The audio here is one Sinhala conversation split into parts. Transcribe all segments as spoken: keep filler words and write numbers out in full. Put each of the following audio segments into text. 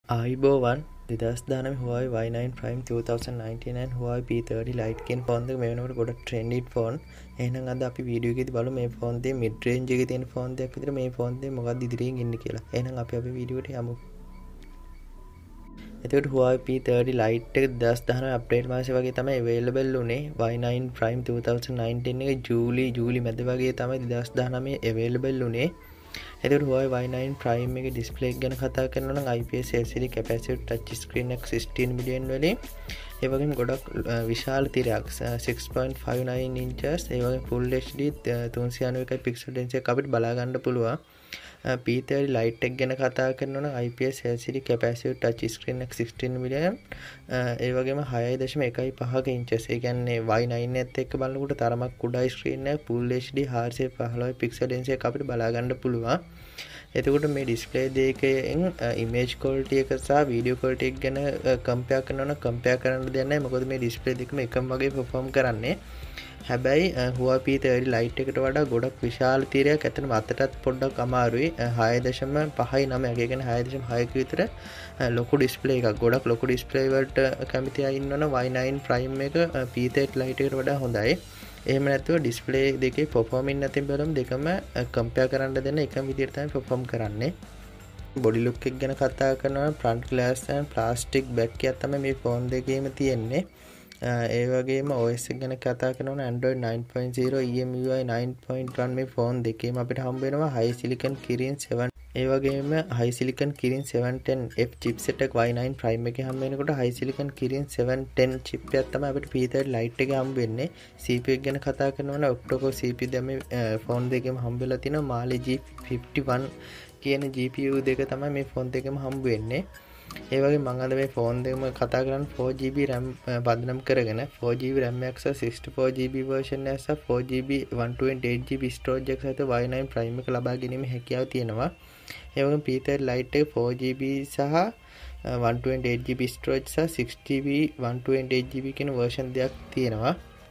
ආයිබෝවන් දෙදස් දානම Huawei Y nine Prime twenty nineteen and Huawei p thirty Lite කියන ෆෝන් දෙක මේ වෙනකොට ගොඩක් ට්‍රෙන්ඩි ෆෝන්. එහෙනම් අද අපි වීඩියෝ එකේදී බලමු මේ ෆෝන් දෙක මිඩ් රේන්ජ් එකේ තියෙන ෆෝන් දෙකක් විතර මේ ෆෝන් දෙක මොකක්ද ඉදිරියෙන් ඉන්නේ කියලා. එහෙනම් අපි අපේ වීඩියෝ එකට යමු. එතකොට Huawei p thirty Lite එක දෙදස් දහනව අප්ඩේට් මාසෙ වගේ තමයි available උනේ. වයි නයින් Prime twenty nineteen එක ජූලි ජූලි මැද වගේ තමයි දෙදස් දහනව available උනේ. එතකොට Huawei වයි නයින් Prime එකේ ඩිස්ප්ලේ එක ගැන කතා කරනවා නම් I P S L C D capacitive touch screen එක sixteen million වලින් ඒ වගේම ගොඩක් විශාල තිරයක් six point five nine inches ඒ වගේම full H D three ninety-one pixel density එක අපිට බලා ගන්න පුළුවන්. p thirty Lite එක ගැන කතා කරනවා නම් I P S L C D capacitive touch screen එක sixteen million ඒ වගේම six point one five inches ඒ කියන්නේ වයි නයින් එකත් එක්ක බලනකොට තරමක් කුඩායි screen එක full H D four fifteen pixel density එක අපිට බලා ගන්න පුළුවන්. එතකොට මේ ඩිස්ප්ලේ දෙකෙන් ඉමේජ් ක්වොලිටි එක සහ වීඩියෝ ක්වොලිටි එක ගැන කම්පෙයාර් කරනවා නම් කම්පෙයාර් කරන්න දෙයක් නැහැ. මොකද මේ ඩිස්ප්ලේ දෙකම එකම වගේ perform කරන්නේ. හැබැයි Huawei p thirty Lite එකට වඩා ගොඩක් විශාල තීරයක් ඇත්තටම අතටත් පොඩ්ඩක් අමාරුයි. six point five nine ඒ කියන්නේ six point five ක විතර ලොකු ඩිස්ප්ලේ එකක්. ගොඩක් ලොකු ඩිස්ප්ලේ වලට කැමති අය ඉන්නවනම් වයි නයින් Prime එක p thirty Lite එකට වඩා හොඳයි. එහෙම නැත්නම් ඩිස්ප්ලේ දෙකේ performing නැතිව බලමු දෙකම කම්පෙයාර් කරන්න දෙන්න එකම විදිහට තමයි perform කරන්නේ. බොඩි ලුක් එක ගැන කතා කරනවා front glass and plastic back එකක් තමයි මේ ෆෝන් දෙකේම තියෙන්නේ. ඒ වගේම O S එක ගැන කතා කරනවා Android nine point zero E M U I nine point one මේ ෆෝන් දෙකේම අපිට හම්බ වෙනවා high silicon Kirin seven ඒ වගේම high silicon Kirin seven ten F chipset එක වයි නයින් Prime එකේ හම්බ වෙනකොට high silicon Kirin seven ten chip එකක් තමයි අපිට p thirty Lite එකේ හම්බ වෙන්නේ. C P U එක ගැන කතා කරනවා නම් octa-core C P U දැන් මේ ෆෝන් දෙකේම හම්බ වෙලා තිනවා Mali G fifty-one කියන G P U දෙක තමයි මේ ෆෝන් දෙකේම හම්බ වෙන්නේ. ඒ වගේ මම අද මේ ෆෝන් දෙකම කතා කරන්නේ four G B RAM පදනම් කරගෙන four G B RAM එක සහ sixty-four G B version එක සහ four G B one twenty-eight G B storage එක සහිත වයි නයින් Prime එක ලබා ගැනීමේ හැකියාව තියෙනවා. ඒ වගේම p thirty Lite එක four G B සහ one twenty-eight G B storage සහ six G B one twenty-eight G B කියන version දෙකක් තියෙනවා.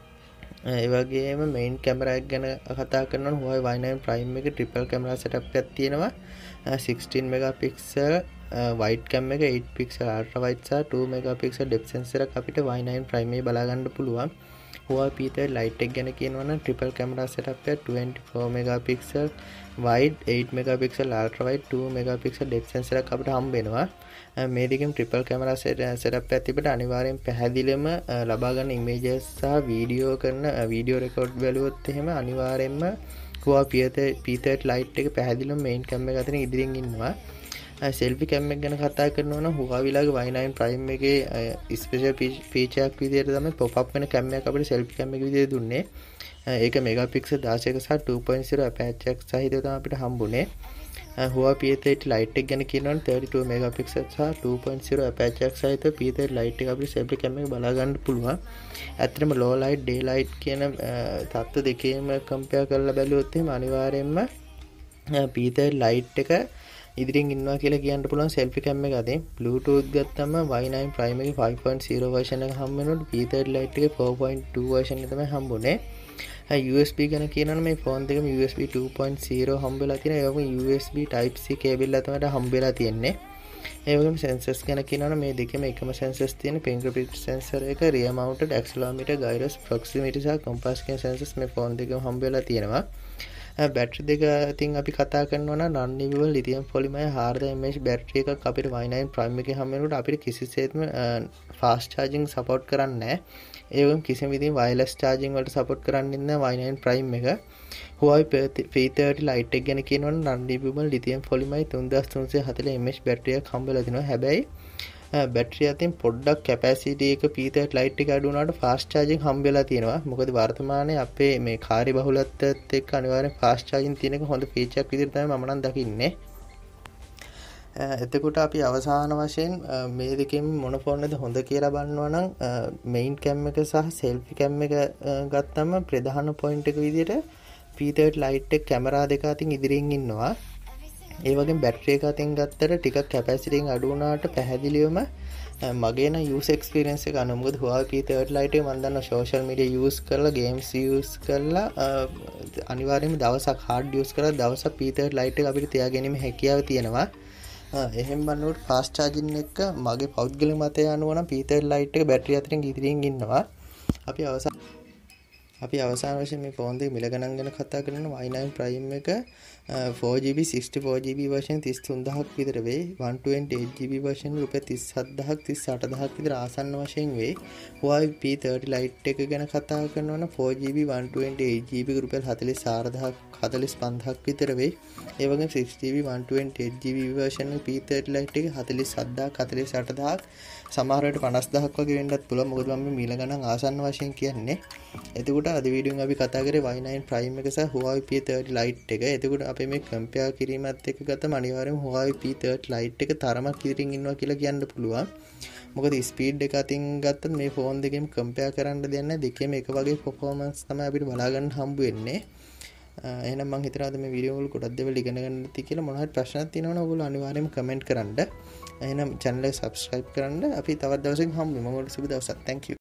ඒ වගේම main camera එක ගැන කතා කරනවා නම් Huawei වයි නයින් Prime එකේ triple camera setup එකක් තියෙනවා. sixteen megapixel wide cam එක eight pixel ultra wide සහ two megapixel depth sensor එක අපිට වයි නයින් Prime එකේ බලා ගන්න පුළුවන්. Huawei p thirty Lite එක ගැන කියනවා නම් triple camera setup එක twenty-four megapixel wide eight megapixel ultra wide two megapixel depth sensor එක අපිට හම්බ වෙනවා. මේ දෙකෙන් triple camera setup එකක් තිබෙට අනිවාර්යෙන් පැහැදිලිවම ලබා ගන්න images සහ වීඩියෝ කරන වීඩියෝ රෙකෝඩ් බැලුවොත් එහෙම අනිවාර්යෙන්ම Huawei p thirty Lite එක පැහැදිලිවම main cam එක අතරින් ඉදිරියෙන් ඉන්නවා. selfie cam එක ගැන කතා කරනවා නම් Huawei ලාගේ වයි නයින් Prime එකේ special feature එකක් විදිහට තමයි pop up වෙන cam එකක් අපිට selfie cam එක විදිහට දුන්නේ. ඒක megapixel ten සහ two point zero aperture එකක් සහිතව තමයි අපිට හම්බුනේ. Huawei p thirty Lite එක ගැන කියනවා නම් thirty-two megapixel සහ two point zero aperture එකක් සහිතව p thirty Lite එක අපිට selfie cam එක බලා ගන්න පුළුවන්. ඇත්තටම low light day light කියන තත්ත්ව දෙකේම compare කරලා බැලුවොත් එහෙම අනිවාර්යයෙන්ම p thirty Lite එක ඉදිරියෙන් ඉන්නවා කියලා කියන්න පුළුවන් selfie cam එක අතේ. Bluetooth ගත්තම වයි නයින් Prime එකේ five point zero version එක හම්බ වෙනකොට p thirty Lite එකේ four point two version එක තමයි හම්බුනේ. U S B ගැන කියනවනම් මේ ෆෝන් දෙකම U S B two point zero හම්බ වෙලා තියෙනවා. ඒ වගේම U S B Type C cable එක තමයි හම්බ වෙලා තියෙන්නේ. ඒ වගේම sensors ගැන කියනවනම් මේ දෙකම එකම sensors තියෙන fingerprint sensor එක rear mounted accelerometer gyrus proximity සහ compass කියන sensors මේ ෆෝන් දෙකම හම්බ වෙලා තියෙනවා. බැටරි දෙක අතින් අපි කතා කරනවා නම් non renewable lithium polymer four thousand mAh battery එකක් අපිට වයි නයින් Prime එකේ හම්බ වෙනකොට අපිට කිසිසේත්ම fast charging support කරන්නේ නැහැ. ඒ වගේම කිසිම විදිහකින් wireless charging වලට support කරන්නේ නැහැ වයි නයින් Prime එක. Huawei p thirty Lite එක ගැන කියනවා නම් non renewable lithium polymer thirty-three forty mAh battery එකක් හම්බ වෙලා තිනවා. හැබැයි බැටරි අතින් පොඩ්ඩක් capacity එක p thirty Lite එක අඩු වුණාට fast charging හම්බ වෙලා තියෙනවා. මොකද වර්තමානයේ අපේ මේ කාර්ය බහුලත්වයත් එක්ක අනිවාර්යෙන් fast charging තියෙන එක හොඳ feature එකක් විදිහට තමයි මම නම් දකින්නේ. එතකොට අපි අවසාන වශයෙන් මේ දෙකෙන් මොන ෆෝන් එකද හොඳ කියලා බලනවා නම් main cam එක සහ selfie cam එක ගත්තම ප්‍රධාන point එක විදිහට p thirty Lite එක කැමරා දෙක අතින් ඉදිරියෙන් ඉන්නවා. ඒ වගේම බැටරි එක අතින් ගත්තට ටිකක් කැපැසිටි එක අඩු වුණාට පැහැදිලිවම මගේ නම් යූස් එක්ස්පීරියන්ස් එක අනුව මොකද Huawei p thirty Lite එක මම දන්නවා social media use කරලා games use කරලා අනිවාර්යයෙන්ම දවසක් hard use කරලා දවසක් p thirty Lite එක අපිට තියාගැනීමේ හැකියාව තියෙනවා. ආ එහෙම බලනකොට ෆාස්ට් චාර්ජින් එක මගේ පෞද්ගලික මතය අනුව නම් පී තර්ටි ලයිට් එක බැටරි අතරින් ඉදිරියෙන් ඉන්නවා. අපි අවසාන අපි අවසාන වශයෙන් මේ ෆෝන් දෙක මිල ගණන් ගැන කතා කරන වයි නයින් Prime එක four G B sixty-four G B version තිස් තුන් දහසක් විතර වෙයි. one twenty-eight G B version රුපියල් තිස් හත් දහසක් තිස් අට දහසක් විතර ආසන්න වශයෙන් වෙයි. Huawei P thirty lite එක ගැන කතා කරනවා නම් four G B one twenty-eight G B රුපියල් හතළිස් හාර දහසක් හතළිස් පන්දහසක් විතර වෙයි. ඒ වගේම six G B one twenty-eight G B version එක P thirty lite එක හතළිස් හත් දහසක් හතළිස් අට දහසක් සමහර වෙලට පනස් දහසක් වගේ වෙන්නත් පුළුවන්. මොකද මම මිල ගණන් ආසන්න වශයෙන් කියන්නේ. එතකොට අද වීඩියෝෙන් අපි කතා කරේ වයි නයින් Prime එක සහ Huawei P thirty lite එක. එතකොට අපි මේ කම්පෙයාර් කිරීමත් එක්ක ගත්තම අනිවාර්යයෙන්ම Huawei P thirty lite එක තරමක් ඉදිරියෙන් ඉන්නවා කියලා කියන්න පුළුවන්. මොකද ස්පීඩ් එක අතින් ගත්තම මේ ෆෝන් දෙකෙන් කම්පෙයාර් කරන්න දෙයක් නැහැ. දෙකේම එක වගේ performance තමයි අපිට බලා ගන්න හම්බ වෙන්නේ. එහෙනම් මම හිතනවා මේ වීඩියෝ වල කොටස් දෙකවල ඉගෙන ගන්න ඇති කියලා. මොනවා හරි ප්‍රශ්නක් තියෙනවා නම් ඔයගොල්ලෝ අනිවාර්යයෙන්ම කමෙන්ට් කරන්න. එහෙනම් channel එක subscribe කරන්න. අපි තවත් දවසකින් හම්බ වෙමු. මොකද සුබ දවසක්. Thank you.